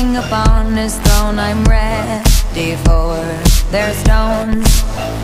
King upon his throne, I'm ready for their stones.